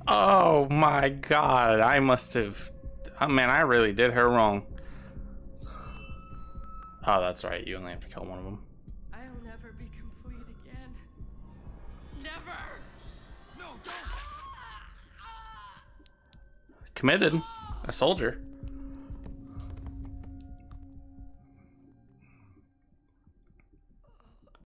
Oh my god, I must have... Oh man, I really did her wrong. Oh, that's right, you only have to kill one of them. I'll never be complete again. Never! No, don't! Committed. A soldier.